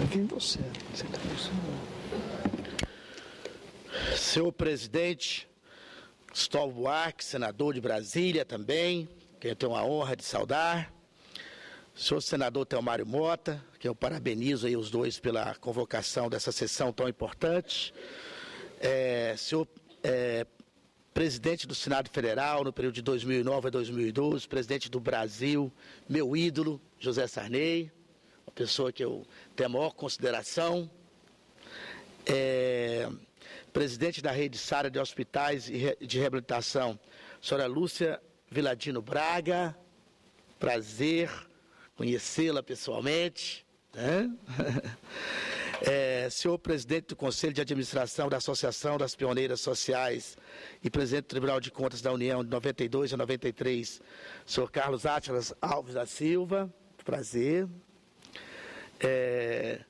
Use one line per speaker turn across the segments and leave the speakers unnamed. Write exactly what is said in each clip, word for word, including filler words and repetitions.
Senhor presidente Cristóvão Buarque, senador de Brasília também, quem eu tenho a honra de saudar. Senhor senador Telmário Mota, que eu parabenizo aí os dois pela convocação dessa sessão tão importante. É, senhor é, presidente do Senado Federal no período de dois mil e nove a dois mil e doze, presidente do Brasil, meu ídolo, José Sarney, uma pessoa que eu tenho a maior consideração. É, presidente da Rede Sara de Hospitais de Reabilitação, senhora Lúcia Viladino Braga, prazer conhecê-la pessoalmente, né? É, senhor presidente do Conselho de Administração da Associação das Pioneiras Sociais e presidente do Tribunal de Contas da União de noventa e dois a noventa e três, senhor Carlos Átilas Alves da Silva, prazer. É,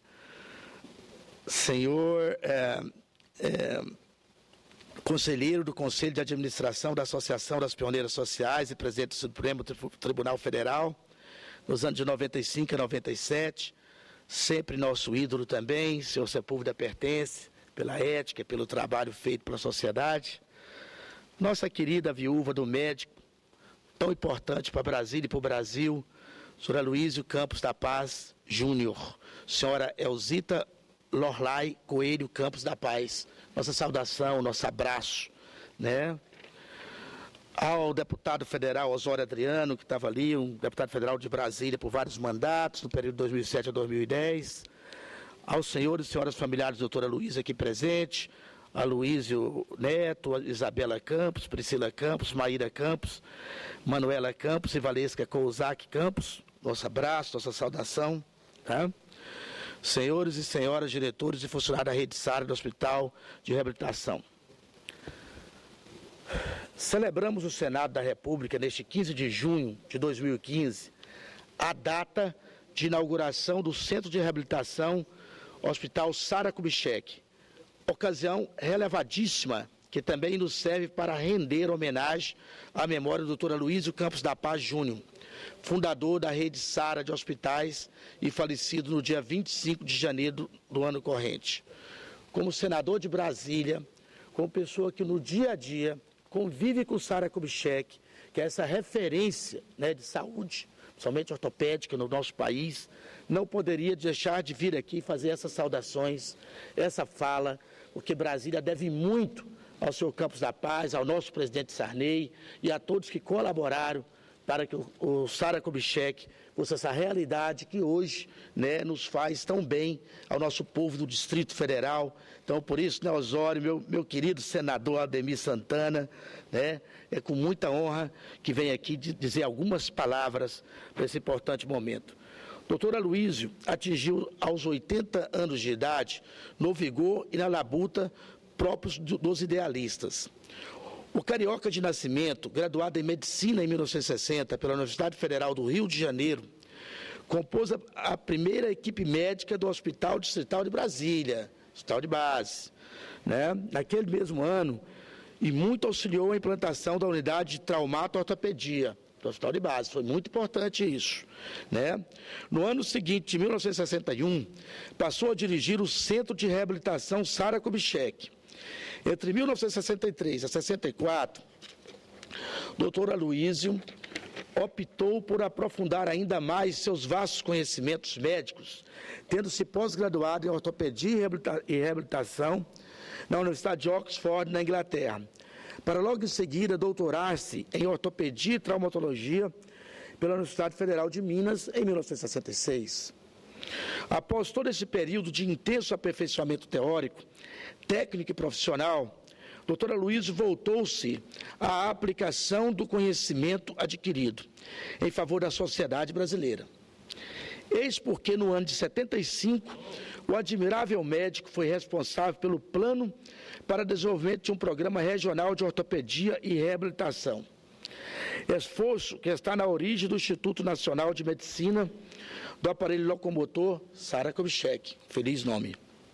senhor é, é, conselheiro do Conselho de Administração da Associação das Pioneiras Sociais e presidente do Supremo Tribunal Federal, nos anos de noventa e cinco a noventa e sete, sempre nosso ídolo também, senhor Sepúlveda Pertence, pela ética, pelo trabalho feito pela sociedade. Nossa querida viúva do médico, tão importante para Brasília e para o Brasil, senhora Luísio Campos da Paz Júnior, senhora Elzita Lorlai Coelho Campos da Paz, nossa saudação, nosso abraço, né? Ao deputado federal Osório Adriano, que estava ali, um deputado federal de Brasília por vários mandatos, no período de dois mil e sete a dois mil e dez, aos senhores e senhoras familiares, doutora Luísa aqui presente, a Luísio Neto, a Isabela Campos, Priscila Campos, Maíra Campos, Manuela Campos e Valesca Kouzak Campos, nosso abraço, nossa saudação, tá? Senhores e senhoras diretores e funcionários da Rede Sara do Hospital de Reabilitação. Celebramos o Senado da República neste quinze de junho de dois mil e quinze, a data de inauguração do Centro de Reabilitação Hospital Sara Kubitschek, ocasião relevadíssima que também nos serve para render homenagem à memória do doutor Luísio Campos da Paz Júnior, fundador da Rede Sara de Hospitais e falecido no dia vinte e cinco de janeiro do ano corrente. Como senador de Brasília, como pessoa que no dia a dia convive com Sara Kubitschek, que é essa referência, né, de saúde, somente ortopédica no nosso país, não poderia deixar de vir aqui fazer essas saudações, essa fala, porque Brasília deve muito ao senhor Campos da Paz, ao nosso presidente Sarney e a todos que colaboraram para que o, o Sara Kubitschek fosse essa realidade que hoje, né, nos faz tão bem ao nosso povo do Distrito Federal. Então, por isso, né, Osório, meu, meu querido senador Ademir Santana, né, é com muita honra que vem aqui de dizer algumas palavras para esse importante momento. Doutor Aloísio atingiu aos oitenta anos de idade no vigor e na labuta próprios dos idealistas. O carioca de nascimento, graduado em Medicina em mil novecentos e sessenta pela Universidade Federal do Rio de Janeiro, compôs a, a primeira equipe médica do Hospital Distrital de Brasília, Hospital de Base, né? Naquele mesmo ano, e muito auxiliou a implantação da unidade de traumato-ortopedia do Hospital de Base. Foi muito importante isso, né? No ano seguinte, de mil novecentos e sessenta e um, passou a dirigir o Centro de Reabilitação Sara Kubitschek. Entre mil novecentos e sessenta e três a sessenta e quatro, doutor Aloísio optou por aprofundar ainda mais seus vastos conhecimentos médicos, tendo se pós-graduado em ortopedia e reabilitação na Universidade de Oxford, na Inglaterra, para logo em seguida doutorar-se em ortopedia e traumatologia pela Universidade Federal de Minas em mil novecentos e sessenta e seis. Após todo esse período de intenso aperfeiçoamento teórico, técnico e profissional, doutor Aloísio voltou-se à aplicação do conhecimento adquirido em favor da sociedade brasileira. Eis porque, no ano de setenta e cinco, o admirável médico foi responsável pelo plano para desenvolvimento de um programa regional de ortopedia e reabilitação. Esforço que está na origem do Instituto Nacional de Medicina do Aparelho Locomotor Sara Kubitschek. Feliz nome.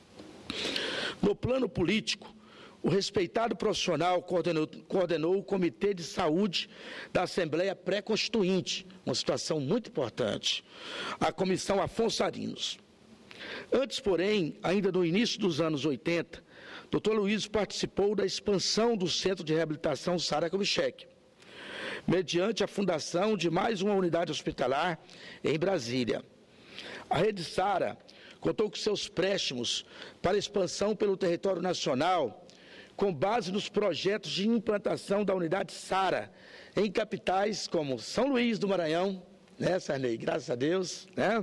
No plano político, o respeitado profissional coordenou, coordenou o Comitê de Saúde da Assembleia Pré-Constituinte, uma situação muito importante, a Comissão Afonso Arinos. Antes, porém, ainda no início dos anos oitenta, doutor Luiz participou da expansão do Centro de Reabilitação Sara Kubitschek, mediante a fundação de mais uma unidade hospitalar em Brasília. A Rede Sara contou com seus préstimos para expansão pelo território nacional, com base nos projetos de implantação da unidade Sara em capitais como São Luís do Maranhão, né, Sarney? Graças a Deus, né?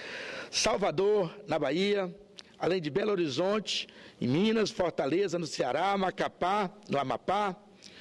Salvador, na Bahia, além de Belo Horizonte, em Minas, Fortaleza, no Ceará, Macapá, no Amapá,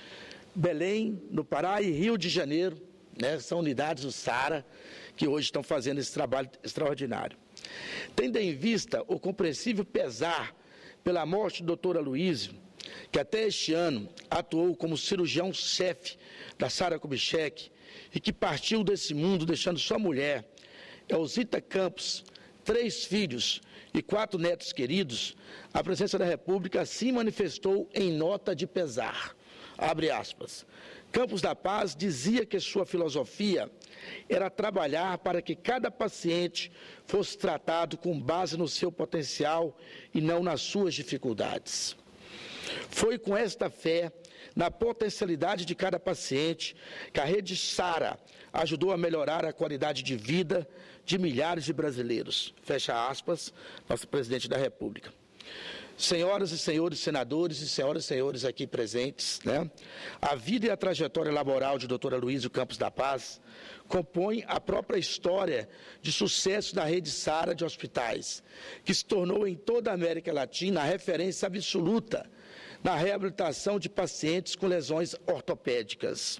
Belém, no Pará e Rio de Janeiro, né? São unidades do Sara que hoje estão fazendo esse trabalho extraordinário. Tendo em vista o compreensível pesar pela morte do doutor Aloísio, que até este ano atuou como cirurgião-chefe da Sara Kubitschek e que partiu desse mundo deixando sua mulher, Elzita Campos, três filhos e quatro netos queridos, a Presidência da República assim manifestou em nota de pesar. Abre aspas. Campos da Paz dizia que sua filosofia era trabalhar para que cada paciente fosse tratado com base no seu potencial e não nas suas dificuldades. Foi com esta fé na potencialidade de cada paciente que a Rede Sara ajudou a melhorar a qualidade de vida de milhares de brasileiros. Fecha aspas, nosso presidente da República. Senhoras e senhores senadores e senhoras e senhores aqui presentes, né? A vida e a trajetória laboral de doutor Aloísio Campos da Paz compõem a própria história de sucesso da Rede Sara de hospitais, que se tornou em toda a América Latina a referência absoluta na reabilitação de pacientes com lesões ortopédicas.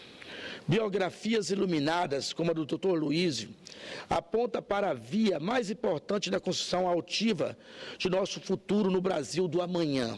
Biografias iluminadas, como a do doutor Aloísio, aponta para a via mais importante da construção altiva de nosso futuro no Brasil do amanhã.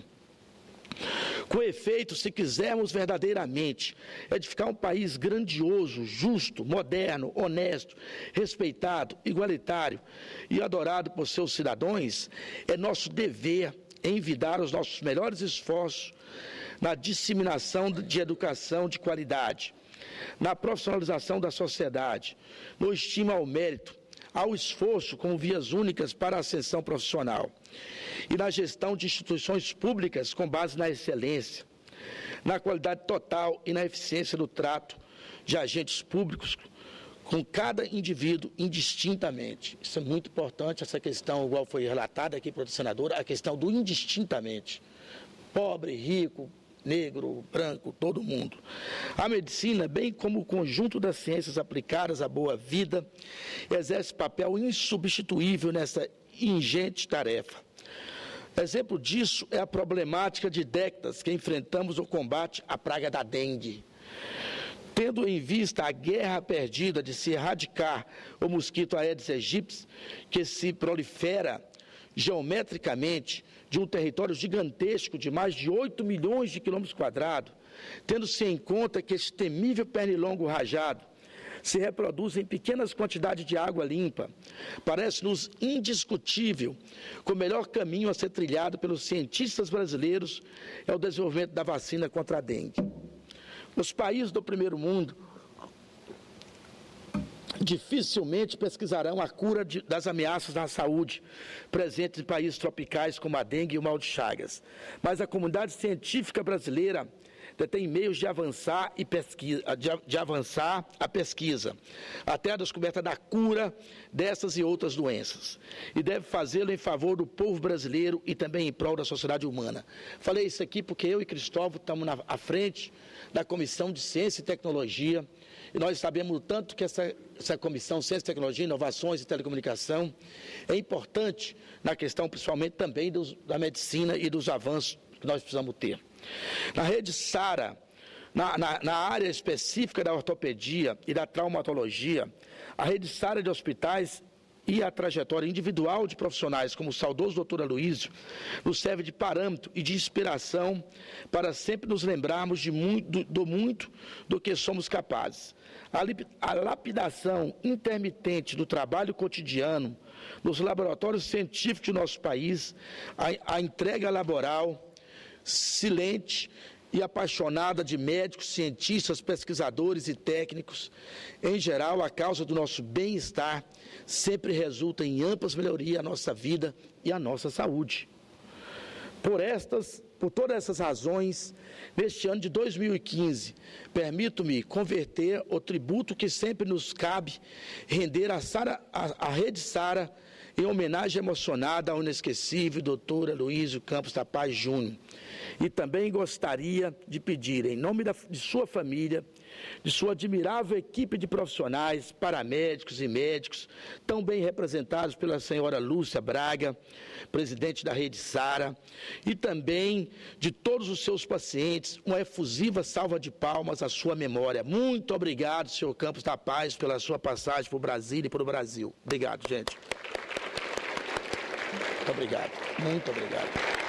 Com efeito, se quisermos verdadeiramente edificar um país grandioso, justo, moderno, honesto, respeitado, igualitário e adorado por seus cidadãos, é nosso dever envidar os nossos melhores esforços na disseminação de educação de qualidade, na profissionalização da sociedade, no estímulo ao mérito, ao esforço como vias únicas para a ascensão profissional e na gestão de instituições públicas com base na excelência, na qualidade total e na eficiência do trato de agentes públicos com cada indivíduo indistintamente. Isso é muito importante, essa questão, igual foi relatada aqui pelo senador, a questão do indistintamente. Pobre, rico, negro, branco, todo mundo. A medicina, bem como o conjunto das ciências aplicadas à boa vida, exerce papel insubstituível nessa ingente tarefa. Exemplo disso é a problemática de décadas que enfrentamos o combate à praga da dengue. Tendo em vista a guerra perdida de se erradicar o mosquito Aedes aegypti, que se prolifera geometricamente de um território gigantesco de mais de oito milhões de quilômetros quadrados, tendo-se em conta que este temível pernilongo rajado se reproduz em pequenas quantidades de água limpa, parece-nos indiscutível que o melhor caminho a ser trilhado pelos cientistas brasileiros é o desenvolvimento da vacina contra a dengue. Os países do primeiro mundo dificilmente pesquisarão a cura de, das ameaças à saúde presentes em países tropicais como a dengue e o mal de Chagas. Mas a comunidade científica brasileira tem meios de avançar, e pesquisa, de, de avançar a pesquisa, até a descoberta da cura dessas e outras doenças. E deve fazê-lo em favor do povo brasileiro e também em prol da sociedade humana. Falei isso aqui porque eu e Cristóvão estamos na, à frente da Comissão de Ciência e Tecnologia, e nós sabemos tanto que essa, essa Comissão de Ciência e Tecnologia, Inovações e Telecomunicação é importante na questão, principalmente também dos, da medicina e dos avanços que nós precisamos ter. Na Rede Sara, na, na, na área específica da ortopedia e da traumatologia, a Rede Sara de hospitais e a trajetória individual de profissionais como o saudoso doutor Aloísio nos serve de parâmetro e de inspiração para sempre nos lembrarmos de muito, do, do muito do que somos capazes. A, a lapidação intermitente do trabalho cotidiano nos laboratórios científicos de nosso país, a, a entrega laboral silente e apaixonada de médicos, cientistas, pesquisadores e técnicos. Em geral, a causa do nosso bem-estar sempre resulta em amplas melhorias à nossa vida e à nossa saúde. Por estas, por todas essas razões, neste ano de dois mil e quinze, permito-me converter o tributo que sempre nos cabe, render a, Sara, a, a Rede Sara em homenagem emocionada ao inesquecível doutor Heloísio Campos da Paz Júnior. E também gostaria de pedir, em nome da, de sua família, de sua admirável equipe de profissionais, paramédicos e médicos, tão bem representados pela senhora Lúcia Braga, presidente da Rede Sara, e também de todos os seus pacientes, uma efusiva salva de palmas à sua memória. Muito obrigado, senhor Campos da Paz, pela sua passagem por Brasília e para o Brasil. Obrigado, gente. Muito obrigado. Muito obrigado.